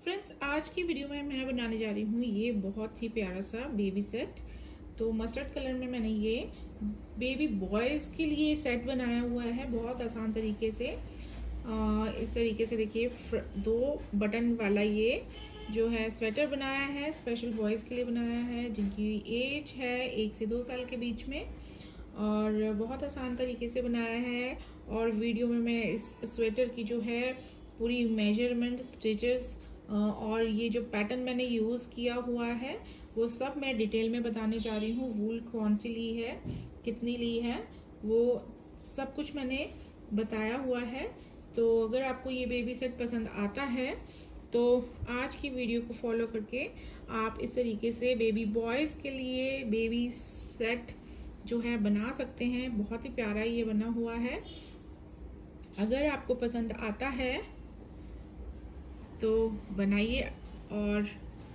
Friends, आज की video में मैं बनाने जा रही हूँ ये बहुत ही प्यारा सा बेबी सेट। तो मस्टर्ड कलर में मैंने ये बेबी बॉयज़ के लिए सेट बनाया हुआ है बहुत आसान तरीके से। इस तरीके से देखिए, 2 बटन वाला ये जो है स्वेटर बनाया है, स्पेशल बॉयज़ के लिए बनाया है जिनकी एज है 1 से 2 साल के बीच में, और बहुत आसान तरीके से बनाया है। और वीडियो में मैं इस स्वेटर की जो है पूरी मेजरमेंट, स्टिचेस और ये जो पैटर्न मैंने यूज़ किया हुआ है वो सब मैं डिटेल में बताने जा रही हूँ। वूल कौन सी ली है, कितनी ली है, वो सब कुछ मैंने बताया हुआ है। तो अगर आपको ये बेबी सेट पसंद आता है तो आज की वीडियो को फॉलो करके आप इस तरीके से बेबी बॉयज़ के लिए बेबी सेट जो है बना सकते हैं। बहुत ही प्यारा ये बना हुआ है। अगर आपको पसंद आता है तो बनाइए, और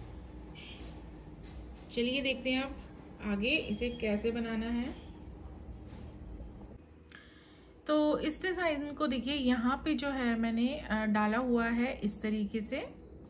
चलिए देखते हैं अब आगे इसे कैसे बनाना है। तो इस डिज़ाइन को देखिए, यहाँ पे जो है मैंने डाला हुआ है इस तरीके से।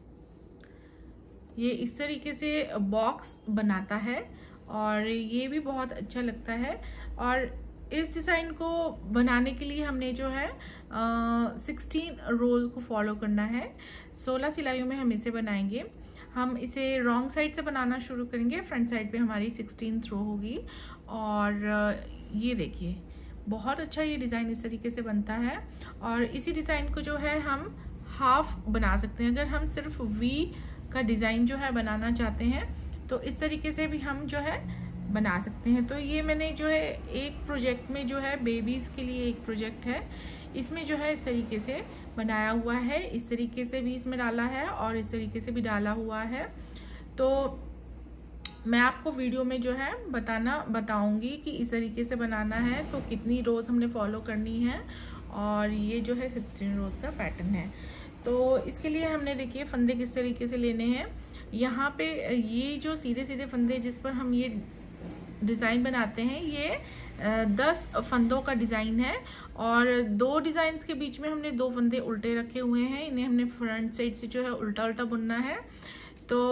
ये इस तरीके से बॉक्स बनाता है और ये भी बहुत अच्छा लगता है। और इस डिज़ाइन को बनाने के लिए हमने जो है 16 रोज को फॉलो करना है। 16 सिलाइयों में हम इसे बनाएंगे। हम इसे रॉन्ग साइड से बनाना शुरू करेंगे। फ्रंट साइड पे हमारी 16 रो होगी। और ये देखिए, बहुत अच्छा ये डिज़ाइन इस तरीके से बनता है। और इसी डिज़ाइन को जो है हम हाफ बना सकते हैं। अगर हम सिर्फ वी का डिज़ाइन जो है बनाना चाहते हैं तो इस तरीके से भी हम जो है बना सकते हैं। तो ये मैंने जो है एक प्रोजेक्ट में जो है बेबीज़ के लिए एक प्रोजेक्ट है, इसमें जो है इस तरीके से बनाया हुआ है। इस तरीके से भी इसमें डाला है और इस तरीके से भी डाला हुआ है। तो मैं आपको वीडियो में जो है बताऊंगी कि इस तरीके से बनाना है तो कितनी रोज हमने फॉलो करनी है। और ये जो है 16 रोज का पैटर्न है। तो इसके लिए हमने देखिए फंदे किस तरीके से लेने हैं। यहाँ पे ये जो सीधे सीधे फंदे जिस पर हम ये डिज़ाइन बनाते हैं, ये 10 फंदों का डिज़ाइन है। और 2 डिज़ाइंस के बीच में हमने 2 फंदे उल्टे रखे हुए हैं। इन्हें हमने फ्रंट साइड से जो है उल्टा उल्टा बुनना है। तो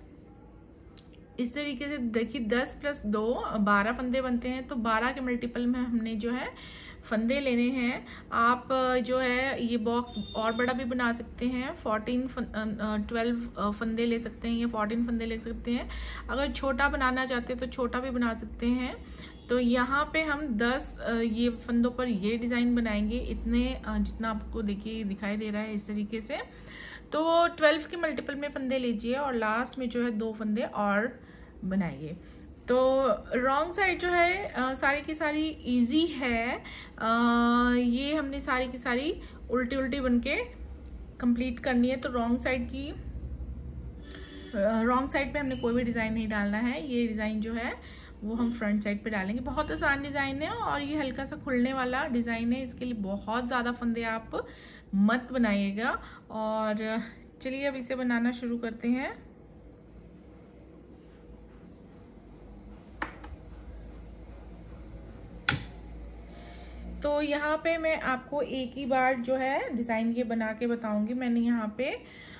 इस तरीके से देखिए 10 + 2 12 फंदे बनते हैं। तो 12 के मल्टीपल में हमने जो है फंदे लेने हैं। आप जो है ये बॉक्स और बड़ा भी बना सकते हैं। 12 फंदे ले सकते हैं या 14 फंदे ले सकते हैं। अगर छोटा बनाना चाहते हैं तो छोटा भी बना सकते हैं। तो यहाँ पे हम 10 ये फंदों पर ये डिज़ाइन बनाएंगे। इतने जितना आपको देखिए दिखाई दे रहा है इस तरीके से। तो 12 के मल्टीपल में फंदे लीजिए और लास्ट में जो है 2 फंदे और बनाइए। तो रॉन्ग साइड जो है सारी की सारी इजी है। ये हमने सारी की सारी उल्टी उल्टी बनके कंप्लीट करनी है। तो रॉन्ग साइड पे हमने कोई भी डिज़ाइन नहीं डालना है। ये डिज़ाइन जो है वो हम फ्रंट साइड पे डालेंगे। बहुत आसान डिज़ाइन है और ये हल्का सा खुलने वाला डिज़ाइन है। इसके लिए बहुत ज़्यादा फंदे आप मत बनाइएगा। और चलिए अब इसे बनाना शुरू करते हैं। तो यहाँ पे मैं आपको एक ही बार जो है डिज़ाइन ये बना के बताऊंगी। मैंने यहाँ पे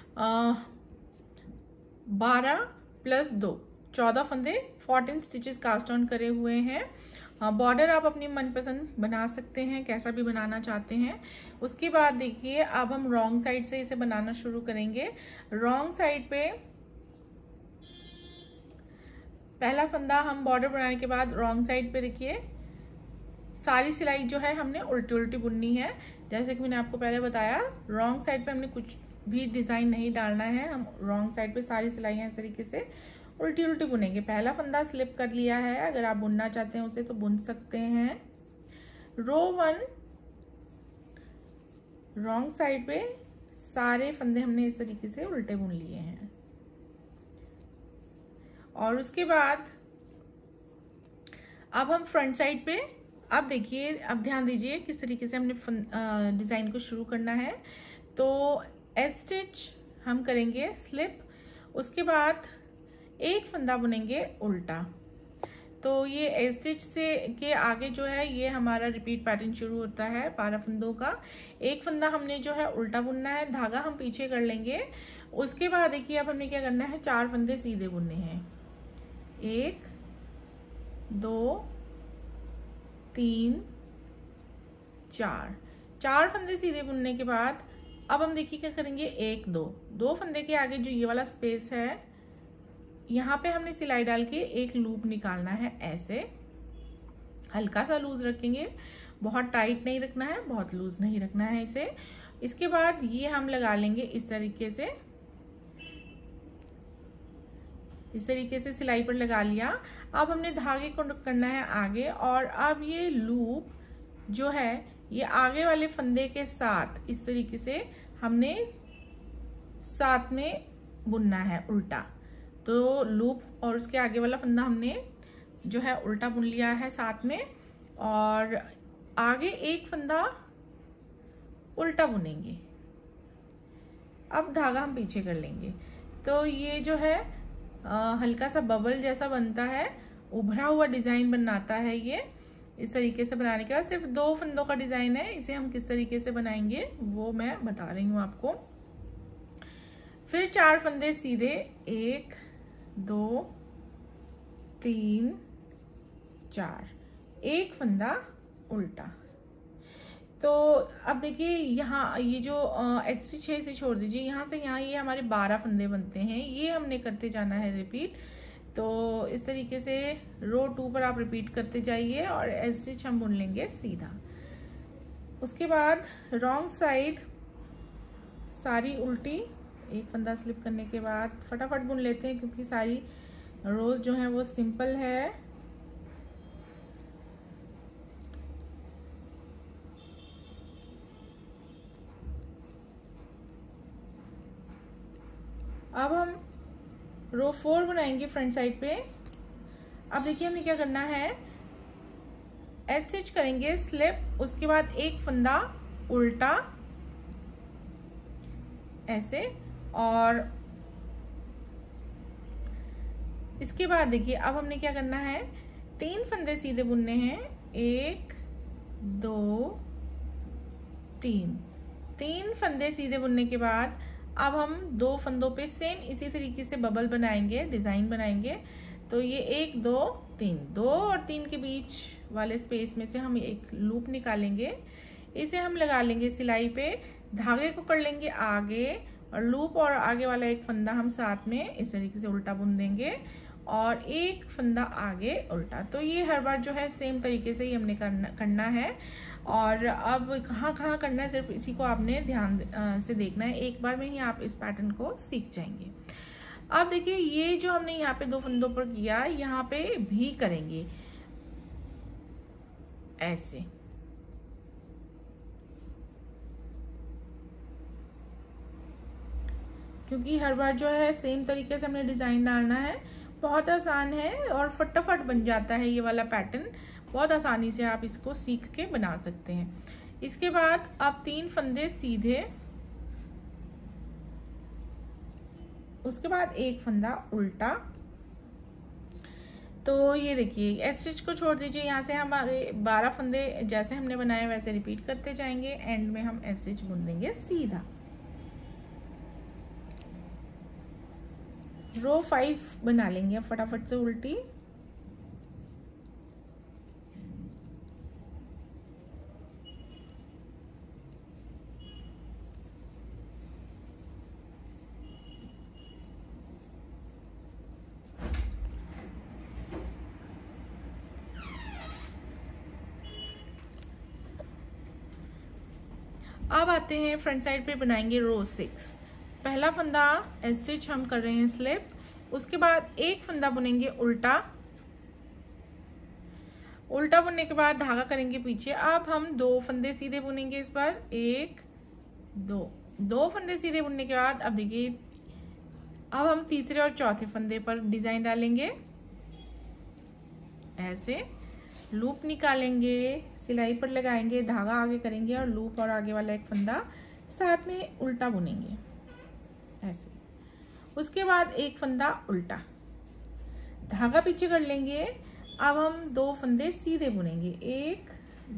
12 + 2 14 फंदे 14 स्टिचेस कास्ट ऑन करे हुए हैं। बॉर्डर आप अपनी मनपसंद बना सकते हैं, कैसा भी बनाना चाहते हैं। उसके बाद देखिए अब हम रॉन्ग साइड से इसे बनाना शुरू करेंगे। रॉन्ग साइड पे पहला फंदा हम बॉर्डर बनाने के बाद रॉन्ग साइड पे देखिए सारी सिलाई जो है हमने उल्टी उल्टी बुननी है। जैसे कि मैंने आपको पहले बताया, रॉन्ग साइड पे हमने कुछ भी डिज़ाइन नहीं डालना है। हम रॉन्ग साइड पे सारी सिलाइयाँ इस तरीके से उल्टी उल्टी बुनेंगे। पहला फंदा स्लिप कर लिया है। अगर आप बुनना चाहते हैं उसे तो बुन सकते हैं। रो 1 रॉन्ग साइड पे सारे फंदे हमने इस तरीके से उल्टे बुन लिए हैं। और उसके बाद अब हम फ्रंट साइड पे, अब देखिए, अब ध्यान दीजिए किस तरीके से हमने डिज़ाइन को शुरू करना है। तो एज स्टिच हम करेंगे स्लिप, उसके बाद एक फंदा बुनेंगे उल्टा। तो ये ए स्टिच से के आगे जो है ये हमारा रिपीट पैटर्न शुरू होता है 12 फंदों का। एक फंदा हमने जो है उल्टा बुनना है, धागा हम पीछे कर लेंगे। उसके बाद देखिए अब हमने क्या करना है, 4 फंदे सीधे बुनने हैं। 1 2 3 4 फंदे सीधे बुनने के बाद अब हम देखिए क्या करेंगे, 1 2 फंदे के आगे जो ये वाला स्पेस है यहाँ पे हमने सिलाई डाल के एक लूप निकालना है। ऐसे हल्का सा लूज रखेंगे, बहुत टाइट नहीं रखना है, बहुत लूज नहीं रखना है इसे। इसके बाद ये हम लगा लेंगे इस तरीके से, सिलाई पर लगा लिया। अब हमने धागे को करना है आगे, और अब ये लूप जो है ये आगे वाले फंदे के साथ इस तरीके से हमने साथ में बुनना है उल्टा। तो लूप और उसके आगे वाला फंदा हमने जो है उल्टा बुन लिया है साथ में, और आगे एक फंदा उल्टा बुनेंगे। अब धागा हम पीछे कर लेंगे। तो ये जो है हल्का सा बबल जैसा बनता है, उभरा हुआ डिजाइन बनाता है ये। इस तरीके से बनाने के बाद सिर्फ 2 फंदों का डिजाइन है, इसे हम किस तरीके से बनाएंगे वो मैं बता रही हूं आपको। फिर 4 फंदे सीधे, 1 2 3 4, एक फंदा उल्टा। तो अब देखिए यहाँ ये जो एच स्टिच है इसे छोड़ दीजिए, यहाँ से यहाँ ये हमारे 12 फंदे बनते हैं, ये हमने करते जाना है रिपीट। तो इस तरीके से रो 2 पर आप रिपीट करते जाइए और एच स्टिच हम बुन लेंगे सीधा। उसके बाद रॉन्ग साइड सारी उल्टी, एक फंदा स्लिप करने के बाद फटाफट बुन लेते हैं क्योंकि सारी रोज जो है वो सिंपल है। अब हम रो 4 बनाएंगे फ्रंट साइड पे। अब देखिए हमें क्या करना है, एच स्टिच करेंगे स्लिप, उसके बाद एक फंदा उल्टा ऐसे, और इसके बाद देखिए अब हमने क्या करना है, 3 फंदे सीधे बुनने हैं। 1 2 3 फंदे सीधे बुनने के बाद अब हम 2 फंदों पे सेम इसी तरीके से बबल बनाएंगे, डिजाइन बनाएंगे। तो ये 1 2 3, 2 और 3 के बीच वाले स्पेस में से हम एक लूप निकालेंगे, इसे हम लगा लेंगे सिलाई पे, धागे को कर लेंगे आगे, और लूप और आगे वाला एक फंदा हम साथ में इस तरीके से उल्टा बुन देंगे, और एक फंदा आगे उल्टा। तो ये हर बार जो है सेम तरीके से ही हमने करना है। और अब कहाँ कहाँ करना है सिर्फ इसी को आपने ध्यान से देखना है, एक बार में ही आप इस पैटर्न को सीख जाएंगे। अब देखिए ये जो हमने यहाँ पे 2 फंदों पर किया, यहाँ पे भी करेंगे ऐसे। क्योंकि हर बार जो है सेम तरीके से हमने डिजाइन डालना है, बहुत आसान है और फटाफट बन जाता है ये वाला पैटर्न, बहुत आसानी से आप इसको सीख के बना सकते हैं। इसके बाद आप 3 फंदे सीधे, उसके बाद एक फंदा उल्टा। तो ये देखिए एच स्टिच को छोड़ दीजिए, यहाँ से हमारे 12 फंदे जैसे हमने बनाए वैसे रिपीट करते जाएंगे, एंड में हम एच स्टिच बुन देंगे सीधा। रो 5 बना लेंगे अब फटाफट से उल्टी। अब आते हैं फ्रंट साइड पे, बनाएंगे रो 6। पहला फंदा एच स्टिच हम कर रहे हैं स्लिप, उसके बाद एक फंदा बुनेंगे उल्टा, उल्टा बुनने के बाद धागा करेंगे पीछे। अब हम 2 फंदे सीधे बुनेंगे इस बार, 1 2 फंदे सीधे बुनने के बाद अब देखिए अब हम तीसरे और चौथे फंदे पर डिजाइन डालेंगे, ऐसे लूप निकालेंगे, सिलाई पर लगाएंगे, धागा आगे करेंगे और लूप और आगे वाला एक फंदा साथ में उल्टा बुनेंगे ऐसे। उसके बाद एक फंदा उल्टा, धागा पीछे कर लेंगे, अब हम 2 फंदे सीधे बुनेंगे, 1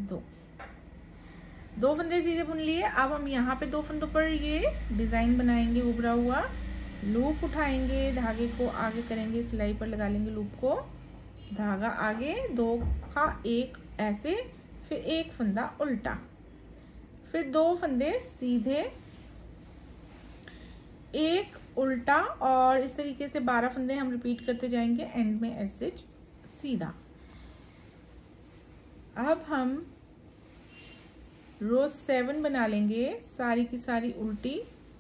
2 फंदे सीधे बुन लिए। अब हम यहाँ पे 2 फंदों पर ये डिजाइन बनाएंगे उभरा हुआ। लूप उठाएंगे, धागे को आगे करेंगे, सिलाई पर लगा लेंगे लूप को, धागा आगे, 2 का 1 ऐसे, फिर 1 फंदा उल्टा, फिर 2 फंदे सीधे, 1 उल्टा, और इस तरीके से 12 फंदे हम रिपीट करते जाएंगे, एंड में ऐसे सीधा। अब हम रो 7 बना लेंगे, सारी की सारी उल्टी।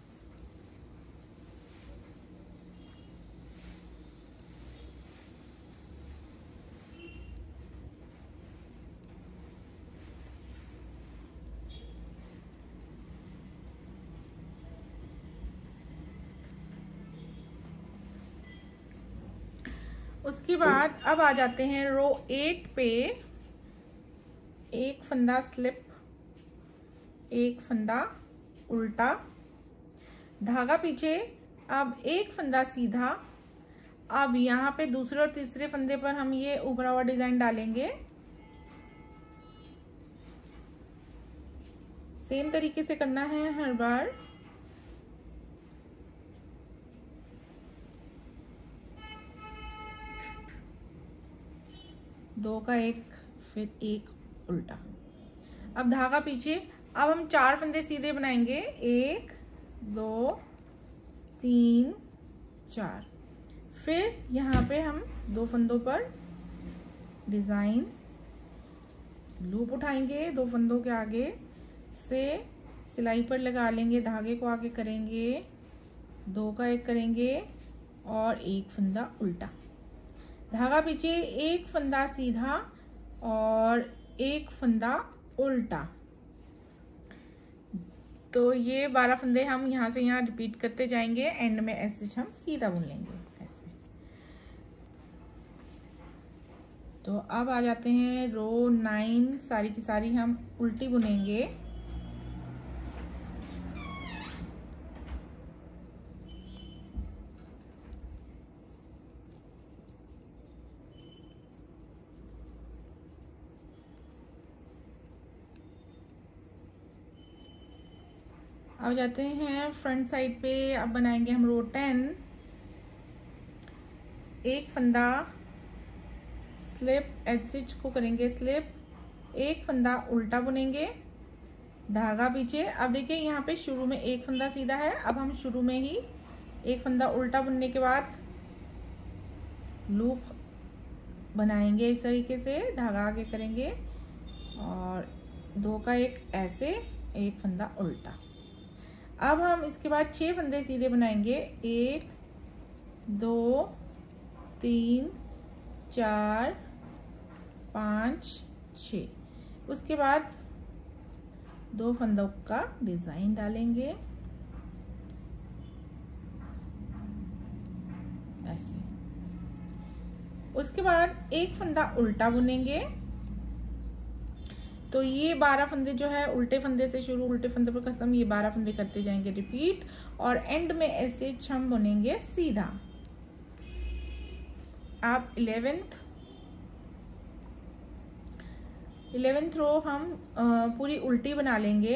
उसके बाद अब आ जाते हैं रो 8 पे, 1 फंदा स्लिप, 1 फंदा उल्टा, धागा पीछे, अब 1 फंदा सीधा। अब यहाँ पे दूसरे और तीसरे फंदे पर हम ये उभरा हुआ डिजाइन डालेंगे, सेम तरीके से करना है हर बार। दो का 1, फिर 1 उल्टा। अब धागा पीछे, अब हम 4 फंदे सीधे बनाएंगे, 1 2 3 4। फिर यहाँ पे हम 2 फंदों पर डिजाइन, लूप उठाएंगे, 2 फंदों के आगे से सिलाई पर लगा लेंगे, धागे को आगे करेंगे, 2 का 1 करेंगे और 1 फंदा उल्टा, धागा पीछे, 1 फंदा सीधा और 1 फंदा उल्टा। तो ये 12 फंदे हम यहाँ से यहाँ रिपीट करते जाएंगे, एंड में ऐसे हम सीधा बुन लेंगे ऐसे। तो अब आ जाते हैं रो 9, सारी की सारी हम उल्टी बुनेंगे। अब जाते हैं फ्रंट साइड पे, अब बनाएंगे हम रो 10, 1 फंदा स्लिप, एज स्टिच को करेंगे स्लिप, 1 फंदा उल्टा बुनेंगे, धागा पीछे। अब देखिए यहाँ पे शुरू में 1 फंदा सीधा है, अब हम शुरू में ही 1 फंदा उल्टा बुनने के बाद लूप बनाएंगे इस तरीके से, धागा आगे करेंगे और 2 का 1 ऐसे, 1 फंदा उल्टा। अब हम इसके बाद 6 फंदे सीधे बनाएंगे, 1 2 3 4 5 6। उसके बाद 2 फंदों का डिजाइन डालेंगे ऐसे। उसके बाद 1 फंदा उल्टा बुनेंगे। तो ये 12 फंदे जो है उल्टे फंदे से शुरू, उल्टे फंदे पर खत्म, ये 12 फंदे करते जाएंगे रिपीट, और एंड में ऐसे हम बुनेंगे सीधा। आप 11th रो हम पूरी उल्टी बना लेंगे।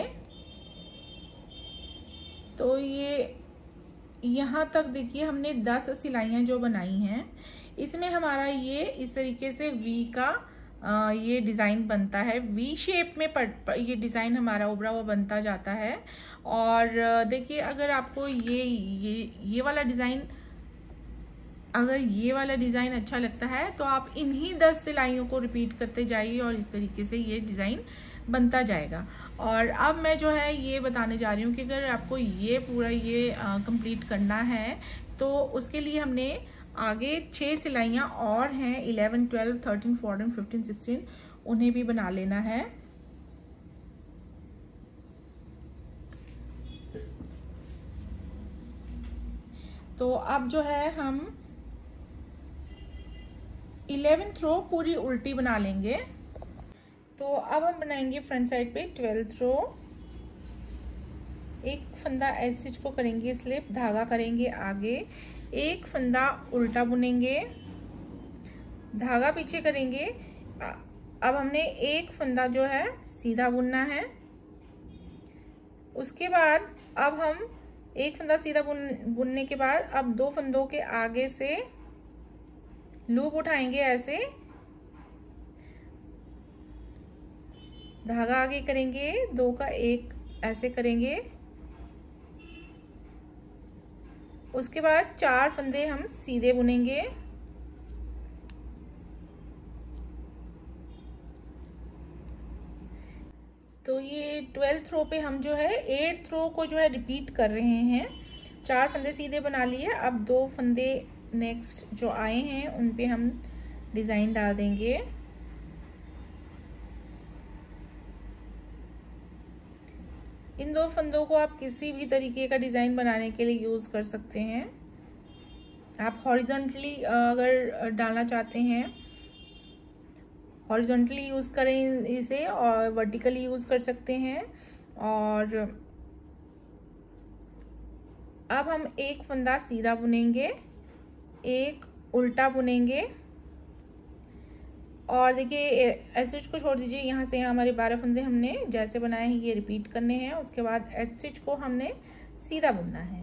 तो ये यहाँ तक देखिए हमने 10 सिलाइयाँ जो बनाई हैं, इसमें हमारा ये इस तरीके से वी का ये डिज़ाइन बनता है, वी शेप में ये डिज़ाइन हमारा उभरा हुआ बनता जाता है। और देखिए अगर आपको ये वाला डिज़ाइन, अगर ये वाला डिज़ाइन अच्छा लगता है तो आप इन्हीं 10 सिलाइयों को रिपीट करते जाइए और इस तरीके से ये डिज़ाइन बनता जाएगा। और अब मैं जो है ये बताने जा रही हूँ कि अगर आपको ये पूरा ये कंप्लीट करना है तो उसके लिए हमने आगे 6 सिलाइयाँ और हैं, 11 12 13 14 15 16, उन्हें भी बना लेना है। तो अब जो है हम 11th रो पूरी उल्टी बना लेंगे। तो अब हम बनाएंगे फ्रंट साइड पे 12th रो। 1 फंदा एज स्टिच को करेंगे स्लिप, धागा करेंगे आगे, 1 फंदा उल्टा बुनेंगे, धागा पीछे करेंगे। अब हमने एक फंदा जो है सीधा बुनना है। उसके बाद अब हम एक फंदा सीधा बुनने के बाद अब दो फंदों के आगे से लूप उठाएंगे, ऐसे धागा आगे करेंगे, दो का एक ऐसे करेंगे। उसके बाद 4 फंदे हम सीधे बुनेंगे। तो ये 12th रो पे हम जो है 8th रो को जो है रिपीट कर रहे हैं। 4 फंदे सीधे बना लिए। अब 2 फंदे नेक्स्ट जो आए हैं उन पे हम डिजाइन डाल देंगे। इन 2 फंदों को आप किसी भी तरीके का डिजाइन बनाने के लिए यूज कर सकते हैं। आप हॉरिजॉन्टली अगर डालना चाहते हैं हॉरिजॉन्टली यूज करें इसे, और वर्टिकली यूज कर सकते हैं। और अब हम एक फंदा सीधा बुनेंगे, एक उल्टा बुनेंगे। और देखिए एच स्टिच को छोड़ दीजिए, यहाँ से हमारे 12 फंदे हमने जैसे बनाए हैं ये रिपीट करने हैं। उसके बाद एच स्टिच को हमने सीधा बुनना है।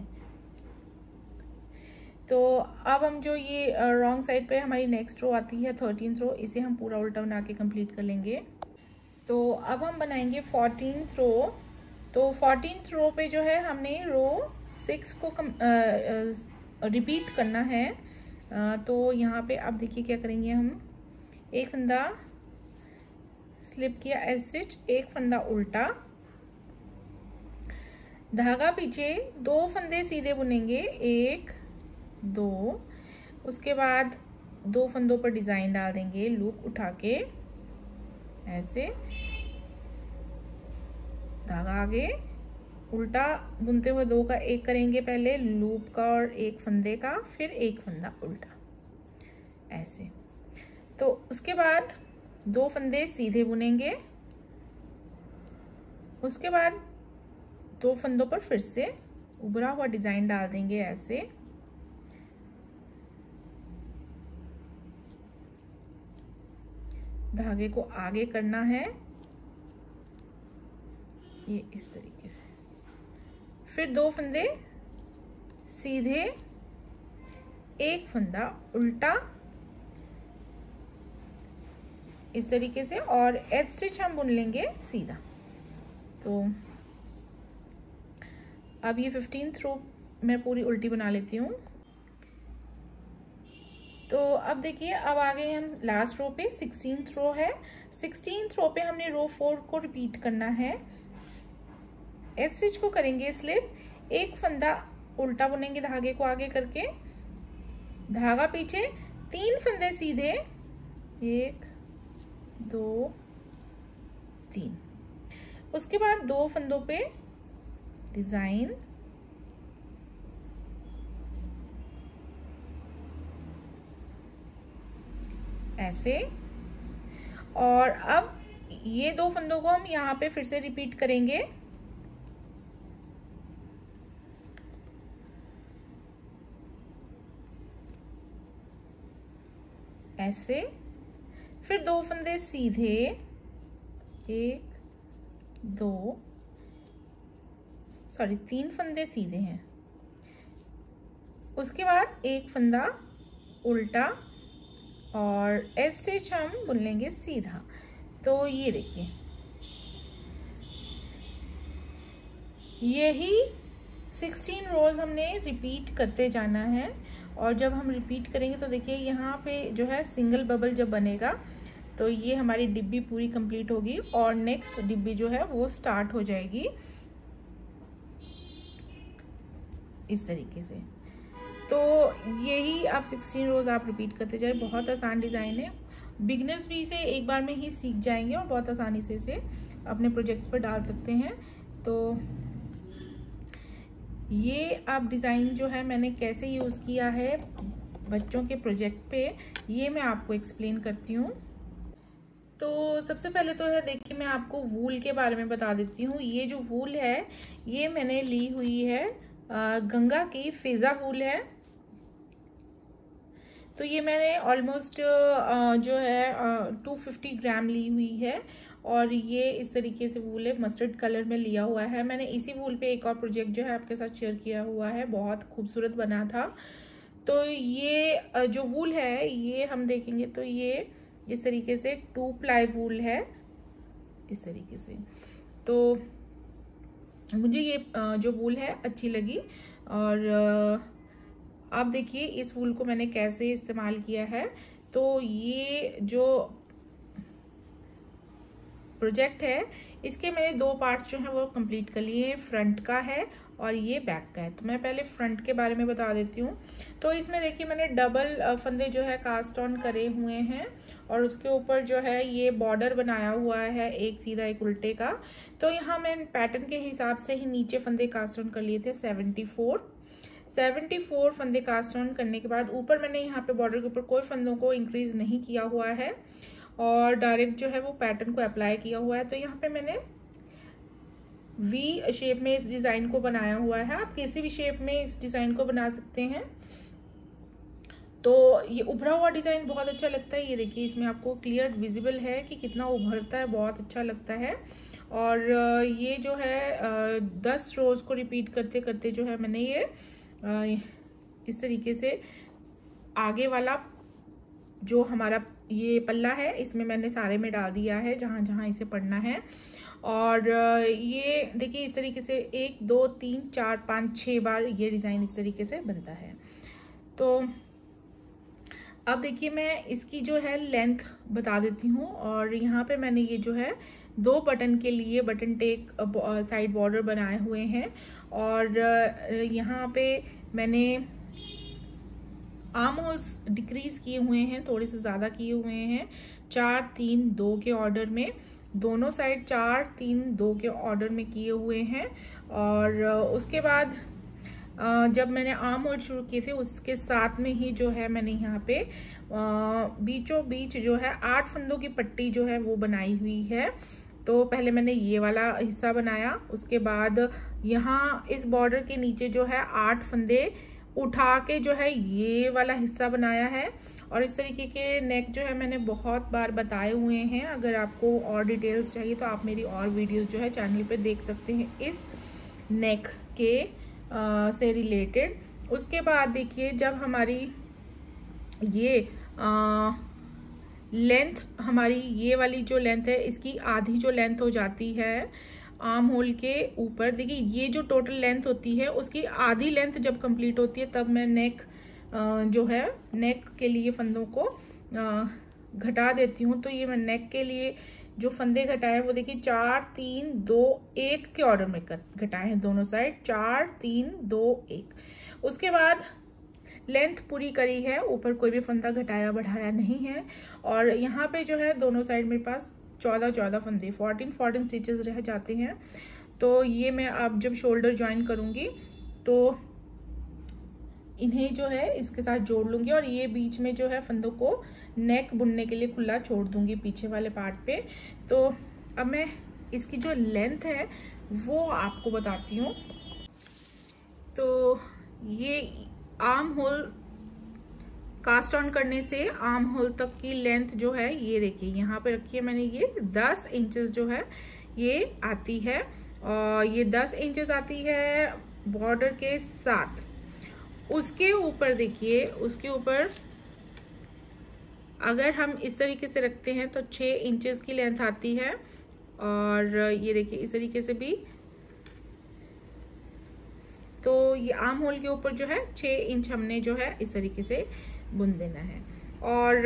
तो अब हम जो ये रॉन्ग साइड पे हमारी नेक्स्ट रो आती है 13th रो, इसे हम पूरा उल्टा बना के कंप्लीट कर लेंगे। तो अब हम बनाएंगे 14th रो। तो 14th रो पे जो है हमने रो 6 को रिपीट करना है। तो यहाँ पे अब देखिए क्या करेंगे हम, एक फंदा स्लिप किया एच स्टिच, एक फंदा उल्टा, धागा पीछे, 2 फंदे सीधे बुनेंगे, 1 2। उसके बाद 2 फंदों पर डिजाइन डाल देंगे लूप उठा के, ऐसे धागा आगे, उल्टा बुनते हुए 2 का 1 करेंगे, पहले लूप का और एक फंदे का, फिर एक फंदा उल्टा, ऐसे। तो उसके बाद 2 फंदे सीधे बुनेंगे। उसके बाद 2 फंदों पर फिर से उभरा हुआ डिजाइन डाल देंगे, ऐसे। धागे को आगे करना है ये इस तरीके से। फिर 2 फंदे सीधे, एक फंदा उल्टा, इस तरीके से, और एच स्टिच हम बुन लेंगे सीधा। तो अब ये 15th रो मैं पूरी उल्टी बना लेती हूँ। तो अब देखिए अब आ गए हम लास्ट रो पे, 16th रो है। 16th रो पे हमने रो 4 को रिपीट करना है। एच स्टिच को करेंगे स्लिप, एक फंदा उल्टा बुनेंगे धागे को आगे करके, धागा पीछे, 3 फंदे सीधे, 1 2 3। उसके बाद 2 फंदों पे डिजाइन, ऐसे। और अब ये 2 फंदों को हम यहाँ पे फिर से रिपीट करेंगे, ऐसे। फिर 2 फंदे सीधे, 1 2, सॉरी 3 फंदे सीधे हैं। उसके बाद एक फंदा उल्टा और एच स्टिच हम बुन लेंगे सीधा। तो ये देखिए यही 16 रोज हमने रिपीट करते जाना है। और जब हम रिपीट करेंगे तो देखिए यहाँ पे जो है सिंगल बबल जब बनेगा तो ये हमारी डिब्बी पूरी कंप्लीट होगी और नेक्स्ट डिब्बी जो है वो स्टार्ट हो जाएगी इस तरीके से। तो यही आप 16 रोज आप रिपीट करते जाए। बहुत आसान डिज़ाइन है, बिगिनर्स भी इसे एक बार में ही सीख जाएंगे और बहुत आसानी से इसे अपने प्रोजेक्ट्स पर डाल सकते हैं। तो ये आप डिज़ाइन जो है मैंने कैसे यूज़ किया है बच्चों के प्रोजेक्ट पे, ये मैं आपको एक्सप्लेन करती हूँ। तो सबसे पहले तो है देखिए मैं आपको वूल के बारे में बता देती हूँ। ये जो वूल है ये मैंने ली हुई है गंगा की फेजा वूल है। तो ये मैंने ऑलमोस्ट जो है 250 ग्राम ली हुई है और ये इस तरीके से वूल है, मस्टर्ड कलर में लिया हुआ है। मैंने इसी वूल पे एक और प्रोजेक्ट जो है आपके साथ शेयर किया हुआ है, बहुत खूबसूरत बना था। तो ये जो वूल है ये हम देखेंगे तो ये इस तरीके से 2 प्लाई वूल है इस तरीके से। तो मुझे ये जो वूल है अच्छी लगी। और आप देखिए इस वूल को मैंने कैसे इस्तेमाल किया है। तो ये जो प्रोजेक्ट है इसके मैंने 2 पार्ट्स जो हैं वो कंप्लीट कर लिए, फ्रंट का है और ये बैक का है। तो मैं पहले फ्रंट के बारे में बता देती हूँ। तो इसमें देखिए मैंने डबल फंदे जो है कास्ट ऑन करे हुए हैं और उसके ऊपर जो है ये बॉर्डर बनाया हुआ है, एक सीधा एक उल्टे का। तो यहाँ मैं पैटर्न के हिसाब से ही नीचे फंदे कास्ट ऑन कर लिए थे 74 फंदे कास्ट ऑन करने के बाद ऊपर मैंने यहाँ पे बॉर्डर के ऊपर कोई फंदों को इंक्रीज नहीं किया हुआ है और डायरेक्ट जो है वो पैटर्न को अप्लाई किया हुआ है। तो यहाँ पे मैंने वी शेप में इस डिजाइन को बनाया हुआ है। आप किसी भी शेप में इस डिजाइन को बना सकते हैं। तो ये उभरा हुआ डिजाइन बहुत अच्छा लगता है। ये देखिए इसमें आपको क्लियर विजिबल है कि कितना उभरता है, बहुत अच्छा लगता है। और ये जो है 10 रोज को रिपीट करते करते जो है मैंने ये इस तरीके से आगे वाला जो हमारा ये पल्ला है इसमें मैंने सारे में डाल दिया है जहां जहां इसे पढ़ना है। और ये देखिए इस तरीके से 1 2 3 4 5 6 बार ये डिजाइन इस तरीके से बनता है। तो अब देखिए मैं इसकी जो है लेंथ बता देती हूँ। और यहाँ पे मैंने ये जो है 2 बटन के लिए बटन टेक साइड बॉर्डर बनाए हुए हैं और यहाँ पे मैंने आर्म होल्स डिक्रीज किए हुए हैं, थोड़े से ज्यादा किए हुए हैं, 4 3 2 के ऑर्डर में, दोनों साइड 4 3 2 के ऑर्डर में किए हुए हैं। और उसके बाद जब मैंने आर्म होल शुरू किए थे उसके साथ में ही जो है मैंने यहाँ पे बीचों बीच जो है 8 फंदों की पट्टी जो है वो बनाई हुई है। तो पहले मैंने ये वाला हिस्सा बनाया, उसके बाद यहाँ इस बॉर्डर के नीचे जो है 8 फंदे उठा के जो है ये वाला हिस्सा बनाया है। और इस तरीके के नेक जो है मैंने बहुत बार बताए हुए हैं। अगर आपको और डिटेल्स चाहिए तो आप मेरी और वीडियोस जो है चैनल पे देख सकते हैं इस नेक के से रिलेटेड। उसके बाद देखिए जब हमारी ये लेंथ, हमारी ये वाली जो लेंथ है इसकी आधी जो लेंथ हो जाती है आर्म होल के ऊपर, देखिए ये जो टोटल लेंथ होती है उसकी आधी लेंथ जब कंप्लीट होती है तब मैं नेक जो है नेक के लिए फंदों को घटा देती हूँ। तो ये मैं नेक के लिए जो फंदे घटाए वो देखिए 4 3 2 1 के ऑर्डर में घटाए हैं दोनों साइड, 4 3 2 1। उसके बाद लेंथ पूरी करी है, ऊपर कोई भी फंदा घटाया बढ़ाया नहीं है। और यहाँ पे जो है दोनों साइड मेरे पास 14 फंदे 14 स्टिचेस रह जाते हैं। तो ये मैं अब जब शोल्डर ज्वाइन करूंगी तो इन्हें जो है इसके साथ जोड़ लूंगी और ये बीच में जो है फंदों को नेक बुनने के लिए खुला छोड़ दूंगी पीछे वाले पार्ट पे। तो अब मैं इसकी जो लेंथ है वो आपको बताती हूँ। तो ये आर्म होल कास्ट ऑन करने से आर्म होल तक की लेंथ जो है ये देखिए यहाँ पे रखी है मैंने, ये 10 इंचेस जो है ये आती है। और ये 10 इंचेस आती है बॉर्डर के साथ। उसके ऊपर देखिए, उसके ऊपर अगर हम इस तरीके से रखते हैं तो 6 इंचेस की लेंथ आती है। और ये देखिए इस तरीके से भी, तो ये आर्म होल के ऊपर जो है 6 इंच हमने जो है इस तरीके से बुन देना है। और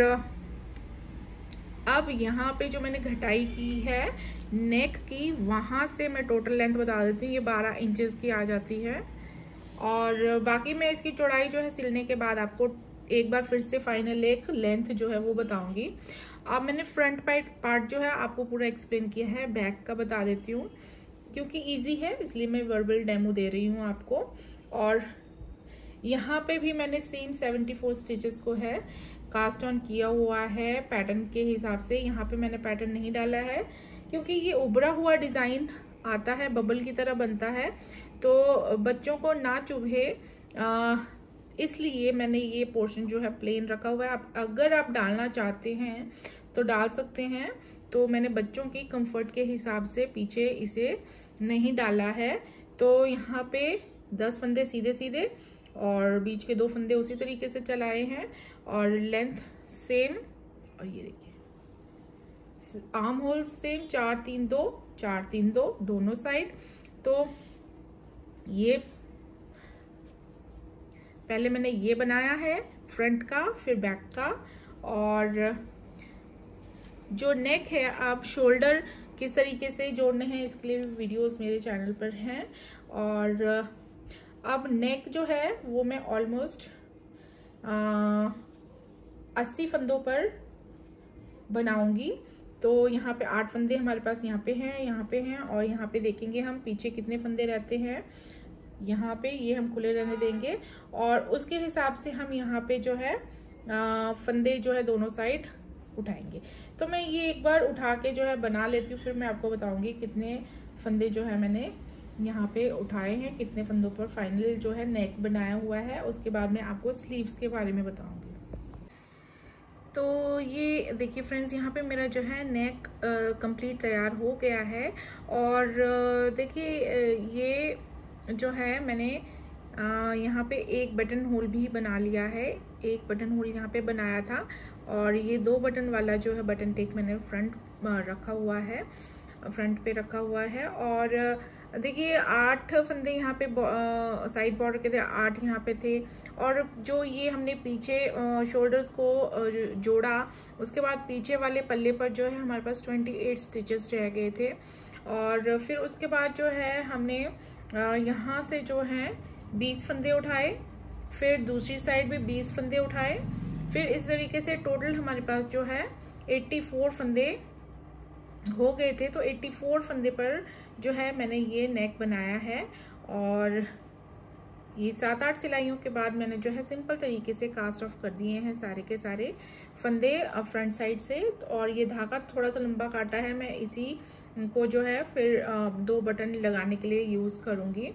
अब यहाँ पे जो मैंने घटाई की है नेक की, वहां से मैं टोटल लेंथ बता देती हूँ, ये 12 इंचेस की आ जाती है। और बाकी मैं इसकी चौड़ाई जो है सिलने के बाद आपको एक बार फिर से फाइनल एक लेंथ जो है वो बताऊंगी। अब मैंने फ्रंट पार्ट जो है आपको पूरा एक्सप्लेन किया है, बैक का बता देती हूँ क्योंकि इजी है इसलिए मैं वर्बल डेमो दे रही हूँ आपको। और यहाँ पे भी मैंने सेम 74 स्टिचेस को है कास्ट ऑन किया हुआ है पैटर्न के हिसाब से। यहाँ पे मैंने पैटर्न नहीं डाला है क्योंकि ये उभरा हुआ डिजाइन आता है, बबल की तरह बनता है, तो बच्चों को ना चुभे इसलिए मैंने ये पोर्शन जो है प्लेन रखा हुआ है। आप अगर आप डालना चाहते हैं तो डाल सकते हैं। तो मैंने बच्चों की कंफर्ट के हिसाब से पीछे इसे नहीं डाला है। तो यहाँ पे 10 फंदे सीधे सीधे और बीच के 2 फंदे उसी तरीके से चलाए हैं और लेंथ सेम। और ये देखिए आर्म होल सेम 4 3 2 4 3 2 दोनों साइड। तो ये पहले मैंने ये बनाया है फ्रंट का, फिर बैक का। और जो नेक है, आप शोल्डर किस तरीके से जोड़ने हैं इसके लिए भी वीडियोस मेरे चैनल पर हैं। और अब नेक जो है वो मैं ऑलमोस्ट 80 फंदों पर बनाऊंगी। तो यहाँ पे 8 फंदे हमारे पास यहाँ पे हैं और यहाँ पे देखेंगे हम पीछे कितने फंदे रहते हैं। यहाँ पे ये हम खुले रहने देंगे और उसके हिसाब से हम यहाँ पे जो है फंदे जो है दोनों साइड उठाएंगे। तो मैं ये एक बार उठा के जो है बना लेती हूँ, फिर मैं आपको बताऊंगी कितने फंदे जो है मैंने यहाँ पे उठाए हैं, कितने फंदों पर फाइनल जो है नेक बनाया हुआ है। उसके बाद मैं आपको स्लीव्स के बारे में बताऊंगी। तो ये देखिए फ्रेंड्स, यहाँ पे मेरा जो है नेक कंप्लीट तैयार हो गया है। और देखिए ये जो है मैंने यहाँ पे एक बटन होल भी बना लिया है। एक बटन होल यहाँ पे बनाया था और ये 2 बटन वाला जो है बटन टेक मैंने फ्रंट रखा हुआ है, फ्रंट पे रखा हुआ है। और देखिए 8 फंदे यहाँ पे साइड बॉर्डर के थे, 8 यहाँ पे थे। और जो ये हमने पीछे शोल्डर्स को जोड़ा, उसके बाद पीछे वाले पल्ले पर जो है हमारे पास 28 स्टिचेस रह गए थे। और फिर उसके बाद जो है हमने यहाँ से जो है 20 फंदे उठाए, फिर दूसरी साइड भी 20 फंदे उठाए, फिर इस तरीके से टोटल हमारे पास जो है 84 फंदे हो गए थे। तो 84 फंदे पर जो है मैंने ये नेक बनाया है। और ये 7-8 सिलाइयों के बाद मैंने जो है सिंपल तरीके से कास्ट ऑफ कर दिए हैं सारे के सारे फंदे फ्रंट साइड से। और ये धागा थोड़ा सा लंबा काटा है, मैं इसी को जो है फिर 2 बटन लगाने के लिए यूज करूंगी।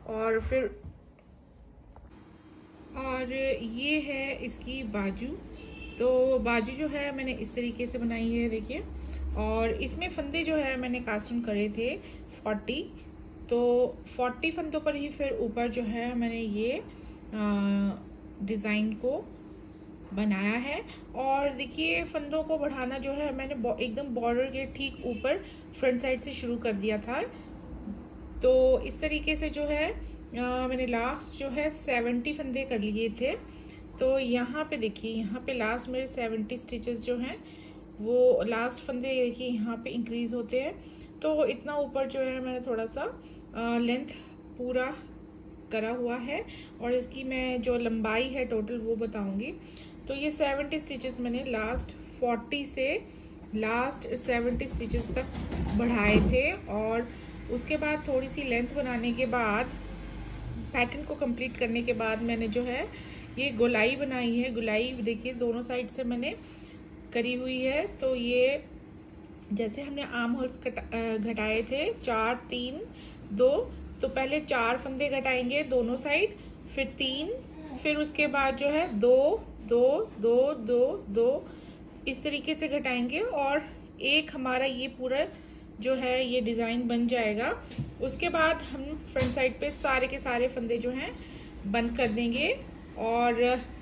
और ये है इसकी बाजू। तो बाजू जो है मैंने इस तरीके से बनाई है, देखिए। और इसमें फंदे जो है मैंने कास्ट ऑन करे थे 40। तो 40 फंदों पर ही फिर ऊपर जो है मैंने ये डिज़ाइन को बनाया है। और देखिए फंदों को बढ़ाना जो है मैंने एकदम बॉर्डर के ठीक ऊपर फ्रंट साइड से शुरू कर दिया था। तो इस तरीके से जो है मैंने लास्ट जो है 70 फंदे कर लिए थे। तो यहाँ पे देखिए, यहाँ पे लास्ट मेरे 70 स्टिचेस जो हैं वो लास्ट फंदे देखिए यहाँ पे इंक्रीज होते हैं। तो इतना ऊपर जो है मैंने थोड़ा सा लेंथ पूरा करा हुआ है और इसकी मैं जो लंबाई है टोटल वो बताऊंगी। तो ये 70 स्टिचेस मैंने लास्ट 40 से लास्ट 70 स्टिचेस तक बढ़ाए थे। और उसके बाद थोड़ी सी लेंथ बनाने के बाद, पैटर्न को कंप्लीट करने के बाद मैंने जो है ये गोलाई बनाई है। गोलाई देखिए दोनों साइड से मैंने करी हुई है। तो ये जैसे हमने आर्म होल्स घटाए थे 4 3 2, तो पहले 4 फंदे घटाएंगे दोनों साइड, फिर 3, फिर उसके बाद जो है 2 2 2 2 2 इस तरीके से घटाएंगे और एक हमारा ये पूरा जो है ये डिजाइन बन जाएगा। उसके बाद हम फ्रंट साइड पे सारे के सारे फंदे जो हैं बंद कर देंगे। और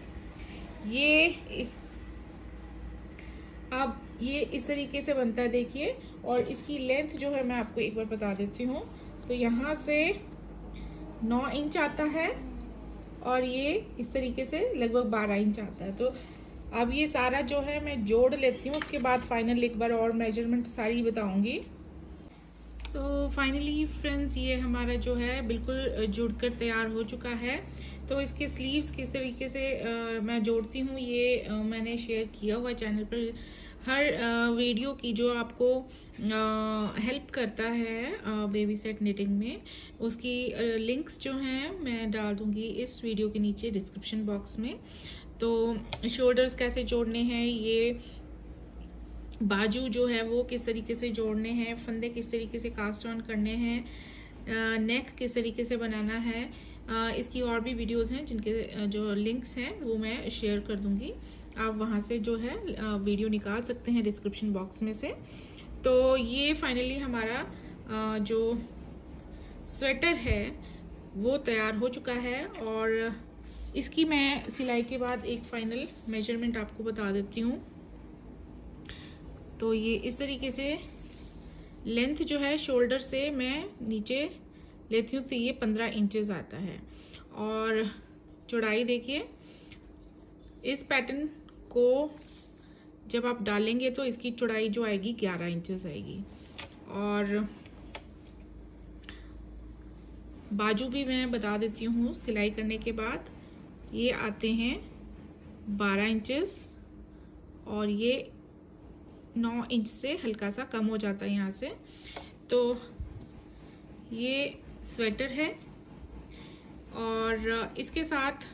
ये अब ये इस तरीके से बनता है, देखिए। और इसकी लेंथ जो है मैं आपको एक बार बता देती हूँ। तो यहाँ से 9 इंच आता है और ये इस तरीके से लगभग 12 इंच आता है। तो अब ये सारा जो है मैं जोड़ लेती हूँ, उसके बाद फाइनल एक बार और मेजरमेंट सारी बताऊंगी। तो फाइनली फ्रेंड्स ये हमारा जो है बिल्कुल जुड़कर तैयार हो चुका है। तो इसके स्लीव्स किस तरीके से मैं जोड़ती हूँ ये मैंने शेयर किया हुआ चैनल पर। हर वीडियो की जो आपको हेल्प करता है बेबी सेट निटिंग में, उसकी लिंक्स जो हैं मैं डाल दूंगी इस वीडियो के नीचे डिस्क्रिप्शन बॉक्स में। तो शोल्डर्स कैसे जोड़ने हैं, ये बाजू जो है वो किस तरीके से जोड़ने हैं, फंदे किस तरीके से कास्ट ऑन करने हैं, नेक किस तरीके से बनाना है, इसकी और भी वीडियोस हैं जिनके जो लिंक्स हैं वो मैं शेयर कर दूंगी, आप वहां से जो है वीडियो निकाल सकते हैं डिस्क्रिप्शन बॉक्स में से। तो ये फाइनली हमारा जो स्वेटर है वो तैयार हो चुका है, और इसकी मैं सिलाई के बाद एक फाइनल मेजरमेंट आपको बता देती हूँ। तो ये इस तरीके से लेंथ जो है शोल्डर से मैं नीचे लेती हूँ तो ये 15 इंचेस आता है, और चौड़ाई देखिए, इस पैटर्न को जब आप डालेंगे तो इसकी चौड़ाई जो आएगी 11 इंचेस आएगी, और बाजू भी मैं बता देती हूँ सिलाई करने के बाद, ये आते हैं 12 इंचेस, और ये 9 इंच से हल्का सा कम हो जाता है यहाँ से। तो ये स्वेटर है, और इसके साथ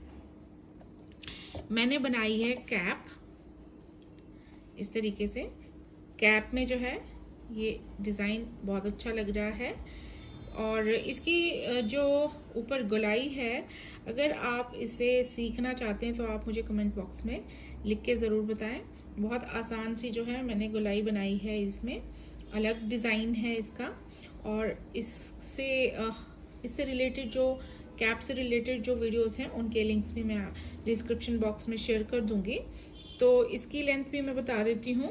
मैंने बनाई है कैप। इस तरीके से कैप में जो है ये डिज़ाइन बहुत अच्छा लग रहा है, और इसकी जो ऊपर गोलाई है, अगर आप इसे सीखना चाहते हैं तो आप मुझे कमेंट बॉक्स में लिख के ज़रूर बताएं। बहुत आसान सी जो है मैंने गोलाई बनाई है, इसमें अलग डिज़ाइन है इसका, और इससे रिलेटेड जो कैप से रिलेटेड जो वीडियोस हैं उनके लिंक्स भी मैं डिस्क्रिप्शन बॉक्स में शेयर कर दूंगी। तो इसकी लेंथ भी मैं बता देती हूँ।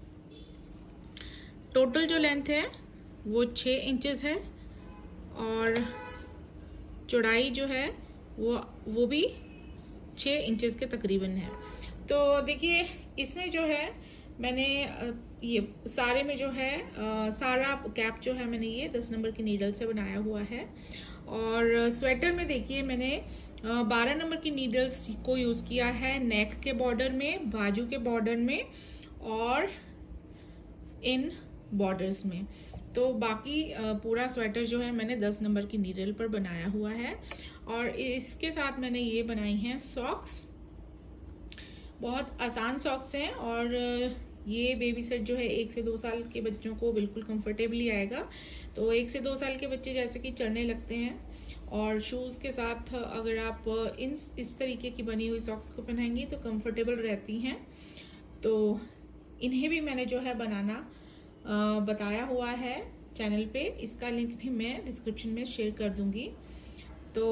टोटल जो लेंथ है वो 6 इंचेस है, और चौड़ाई जो है वो भी 6 इंचेस के तकरीबन है। तो देखिए इसमें जो है मैंने ये सारे में जो है सारा कैप जो है मैंने ये 10 नंबर की नीडल से बनाया हुआ है, और स्वेटर में देखिए मैंने 12 नंबर की नीडल्स को यूज किया है नेक के बॉर्डर में, बाजू के बॉर्डर में, और इन बॉर्डर्स में। तो बाकी पूरा स्वेटर जो है मैंने 10 नंबर की नीडल पर बनाया हुआ है, और इसके साथ मैंने ये बनाई हैं सॉक्स। बहुत आसान सॉक्स हैं, और ये बेबी सेट जो है 1 से 2 साल के बच्चों को बिल्कुल कंफर्टेबली आएगा। तो 1 से 2 साल के बच्चे जैसे कि चढ़ने लगते हैं, और शूज़ के साथ अगर आप इस तरीके की बनी हुई सॉक्स को पहनाएंगी तो कंफर्टेबल रहती हैं। तो इन्हें भी मैंने जो है बनाना बताया हुआ है चैनल पे, इसका लिंक भी मैं डिस्क्रिप्शन में शेयर कर दूंगी। तो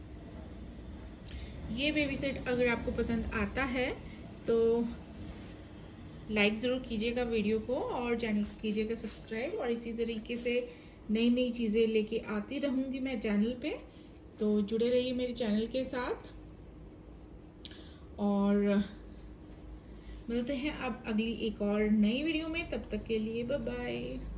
ये बेबी सेट अगर आपको पसंद आता है तो लाइक ज़रूर कीजिएगा वीडियो को, और चैनल को कीजिएगा सब्सक्राइब, और इसी तरीके से नई नई चीज़ें लेके आती रहूँगी मैं चैनल पे। तो जुड़े रहिए मेरे चैनल के साथ, और मिलते हैं अब अगली एक और नई वीडियो में। तब तक के लिए बाय बाय।